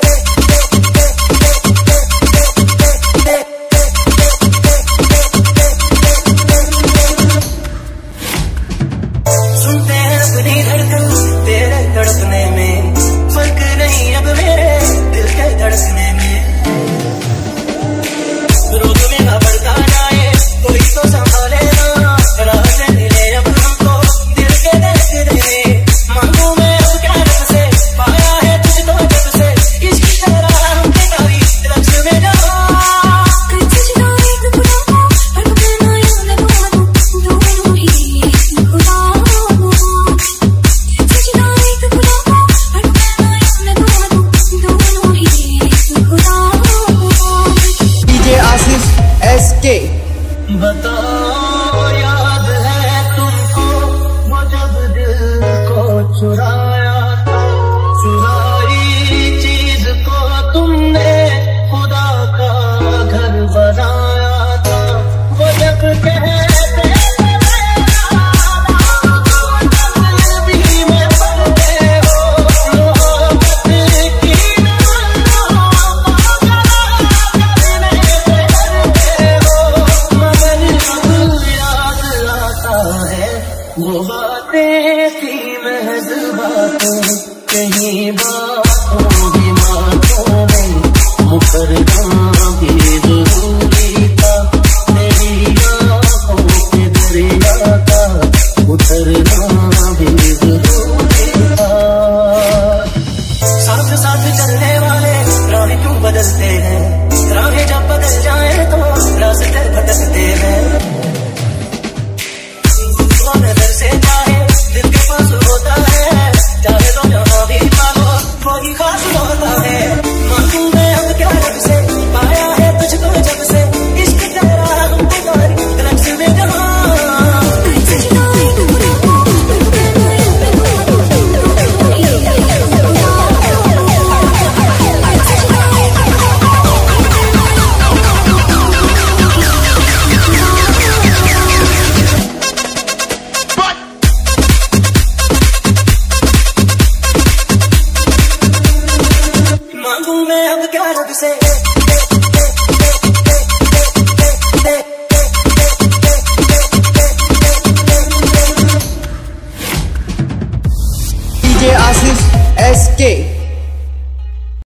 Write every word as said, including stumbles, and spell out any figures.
सुनते हैं अपनी धड़कन तेरे धड़कने में, फर्क नहीं अब मेरे दिल के धड़कने में। रोग में ना बढ़ता जाए कोई तो संभाले ना, राह से मिले अब हमको दिल के धड़कने में। मांगू मैं अब क्या रब से, पाया है तुझको जब से, इसकी तरह हम कभी रक्स में जाओ। के बताओ याद है तुमको वो जब दिल को चुराया था, चुराई चीज को तुमने खुदा का घर बनाया था। वो जब कहते वो बातें थी महज बातें, कहीं बातों की बातों में मुकरना भी जरूरी था। तेरी आँखों के दरिया का उतरना भी जरूरी था। साथ साथ चलने वाले राह क्यों बदलते हैं, राहें जब बदल जाए तो रास्ते भटकते हैं। नजर से चाहे दिल के पास होता है, चाहे तो जहाँ भी मांगो वही खास होता है। मांगू मैं अब क्या रब से, पाया है तुझको जब से, इश्क तेरा हम तुम्हारी रक्स में जहाँ। मांगू मैं अब क्या रब से, डीजे आशीष एस के।